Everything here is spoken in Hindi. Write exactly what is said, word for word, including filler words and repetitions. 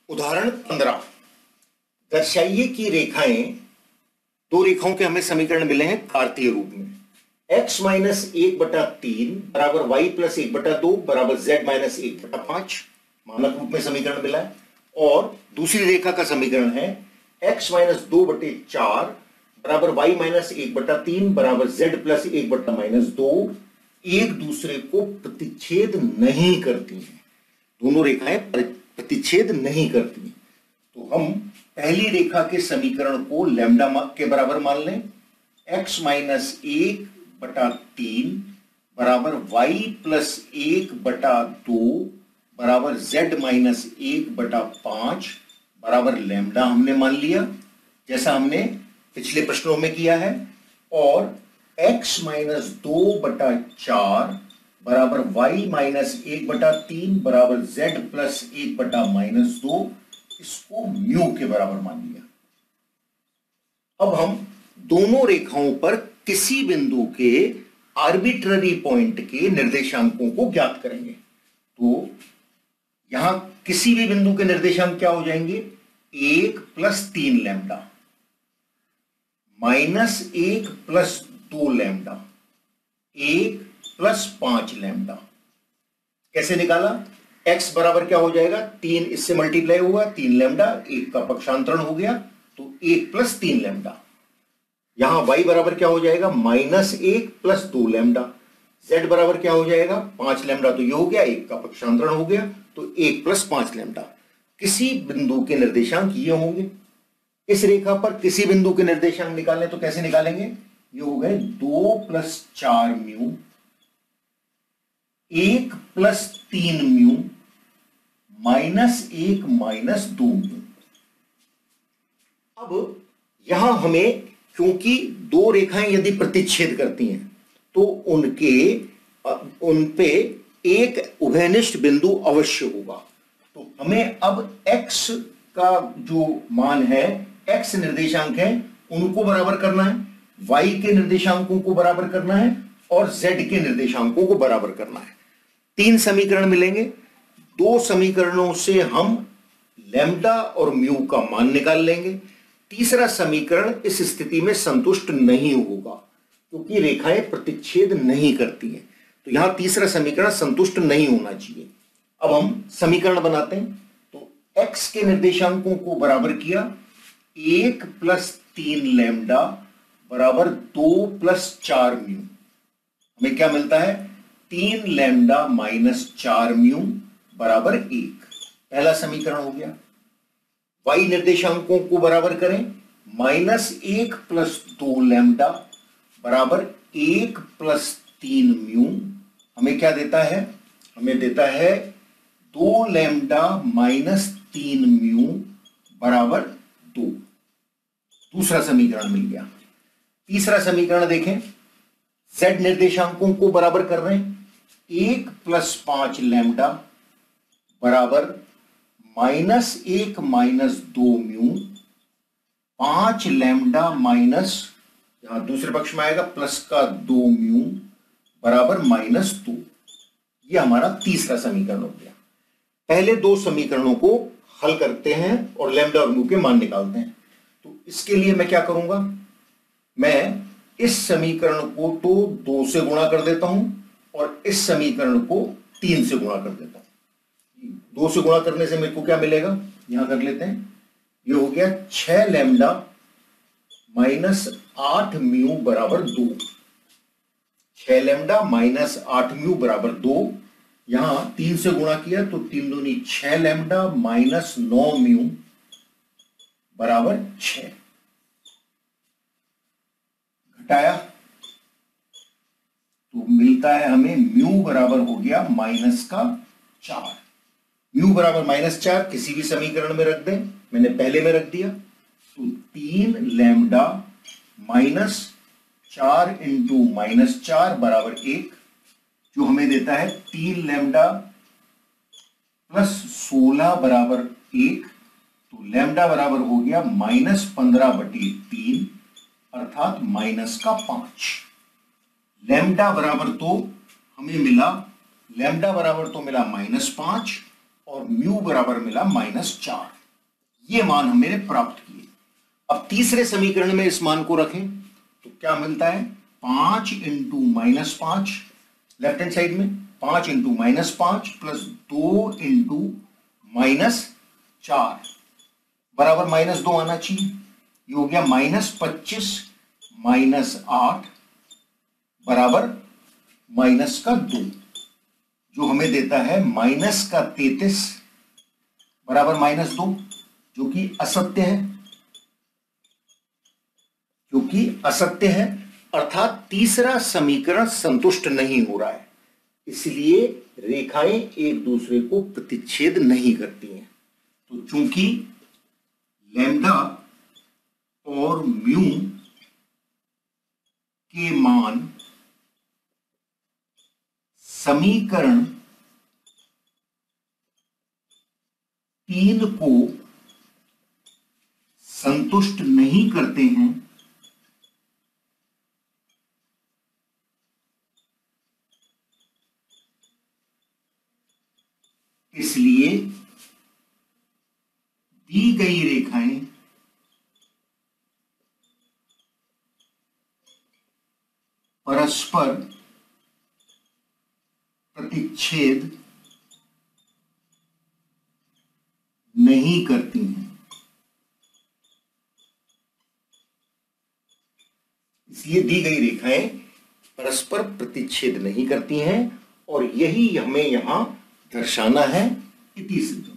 उदाहरण पंद्रह, दर्शाइए कि रेखाएं, दो रेखाओं के हमें समीकरण मिले हैं कार्तीय रूप में। x माइनस एक बटा तीन बराबर वाई प्लस एक बटा दो बराबर जेड माइनस एक बटा पांच मानक रूप में समीकरण मिला है। और दूसरी रेखा का समीकरण है x माइनस दो बटे चार बराबर वाई माइनस एक बटा तीन बराबर जेड प्लस एक बटा माइनस दो, एक दूसरे को प्रतिच्छेद नहीं करती हैं। दोनों रेखाएं प्रतिच्छेद नहीं करती। तो हम पहली रेखा के समीकरण को लैम्डा के बराबर मान लें। x माइनस एक बटा तीन बराबर वाई प्लस एक बटा दो बराबर जेड माइनस एक बटा पांच बराबर लैम्डा हमने मान लिया, जैसा हमने पिछले प्रश्नों में किया है। और x माइनस दो बटा चार बराबर वाई माइनस एक बटा तीन बराबर जेड प्लस एक बटा माइनस दो, इसको म्यू के बराबर मान लिया। अब हम दोनों रेखाओं पर किसी बिंदु के आर्बिट्ररी पॉइंट के निर्देशांकों को ज्ञात करेंगे। तो यहां किसी भी बिंदु के निर्देशांक क्या हो जाएंगे? एक प्लस तीन लैम्डा माइनस एक प्लस दो लैम्डा एक प्लस पांच लैम्डा। कैसे निकाला? x बराबर क्या हो जाएगा? तीन इससे मल्टीप्लाई हुआ, तीन लैम्डा, एक का पक्षांतरण हो गया तो एक प्लस तीन लैम्डा। यहां y बराबर क्या हो जाएगा? माइनस एक प्लस दो लैम्डा। z बराबर क्या हो जाएगा? पांच लैम्डा, तो ये हो गया, एक का पक्षांतरण हो गया तो एक प्लस पांच लैम्डा। किसी बिंदु के निर्देशांक ये होंगे। इस रेखा पर किसी बिंदु के निर्देशांक निकालें तो कैसे निकालेंगे? ये हो गए दो प्लस चार म्यू, एक प्लस तीन म्यू माइनस एक माइनस दो म्यू। अब यहां हमें, क्योंकि दो रेखाएं यदि प्रतिच्छेद करती हैं तो उनके उन पे एक उभयनिष्ठ बिंदु अवश्य होगा। तो हमें अब x का जो मान है, x निर्देशांक है, उनको बराबर करना है, y के निर्देशांकों को बराबर करना है और z के निर्देशांकों को बराबर करना है। तीन समीकरण मिलेंगे। दो समीकरणों से हम लैम्डा और म्यू का मान निकाल लेंगे। तीसरा समीकरण इस स्थिति में संतुष्ट नहीं होगा क्योंकि रेखाएं प्रतिच्छेद नहीं करती हैं। तो यहां तीसरा समीकरण संतुष्ट नहीं होना चाहिए। अब हम समीकरण बनाते हैं। तो x के निर्देशांकों को बराबर किया, एक प्लस तीन लैम्डा बराबर दो प्लस चार म्यू। हमें क्या मिलता है? तीन लैम्डा माइनस चार म्यू बराबर एक। पहला समीकरण हो गया। y निर्देशांकों को बराबर करें, माइनस एक प्लस दो लैम्डा बराबर एक प्लस तीन म्यू। हमें क्या देता है? हमें देता है दो लैम्डा माइनस तीन म्यू बराबर दो। दूसरा समीकरण मिल गया। तीसरा समीकरण देखें, z निर्देशांकों को बराबर कर रहे हैं, एक प्लस पांच लैम्डा बराबर माइनस एक माइनस दो म्यू, पांच लैम्डा माइनस, यहां दूसरे पक्ष में आएगा प्लस का दो म्यू बराबर माइनस दो। यह हमारा तीसरा समीकरण हो गया। पहले दो समीकरणों को हल करते हैं और लैम्डा और म्यू के मान निकालते हैं। तो इसके लिए मैं क्या करूंगा? मैं इस समीकरण को तो दो से गुणा कर देता हूं और इस समीकरण को तीन से गुणा कर देता हूं। दो से गुणा करने से मेरे को क्या मिलेगा? यहां कर लेते हैं। ये हो गया छह लैम्डा माइनस आठ म्यू बराबर दो। छह लैम्डा माइनस आठ म्यू बराबर दो। यहां तीन से गुणा किया तो तीन दूनी छह लैम्डा माइनस नौ म्यू बराबर छह। घटाया तो मिलता है हमें म्यू बराबर हो गया माइनस का चार। म्यू बराबर माइनस चार किसी भी समीकरण में रख दें, मैंने पहले में रख दिया। तो तीन लैम्डा माइनस चार इंटू माइनस चार बराबर एक, जो हमें देता है तीन लैम्डा प्लस सोलह बराबर एक। तो लैम्डा बराबर हो गया माइनस पंद्रह बटे तीन अर्थात माइनस का पांच। लैम्डा बराबर तो हमें मिला, लैम्डा बराबर तो मिला माइनस पांच और म्यू बराबर मिला माइनस चार। ये मान हमने प्राप्त किए। अब तीसरे समीकरण में इस मान को रखें तो क्या मिलता है, पांच इंटू माइनस पांच लेफ्ट हैंड साइड में, पांच इंटू माइनस पांच प्लस दो इंटू माइनस चार बराबर माइनस दो आना चाहिए। ये हो गया माइनस पच्चीस माइनस आठ बराबर माइनस का दो, जो हमें देता है माइनस का तैतीस बराबर माइनस दो, जो कि असत्य है, जो कि असत्य है, अर्थात तीसरा समीकरण संतुष्ट नहीं हो रहा है, इसलिए रेखाएं एक दूसरे को प्रतिच्छेद नहीं करती हैं। तो चूंकि लैम्डा और म्यू के मान समीकरण तीन को संतुष्ट नहीं करते हैं, इसलिए दी गई रेखाएं परस्पर प्रतिच्छेद नहीं करती हैं। इसलिए दी गई रेखाएं परस्पर प्रतिच्छेद नहीं करती हैं और यही हमें यहां दर्शाना है। इति सिद्धम्।